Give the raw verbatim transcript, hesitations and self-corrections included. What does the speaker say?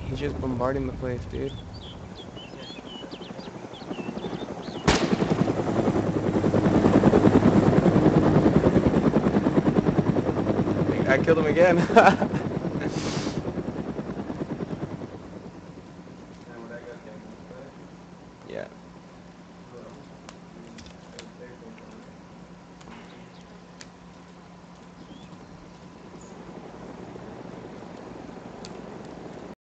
He's just bombarding the place, dude. I killed him again.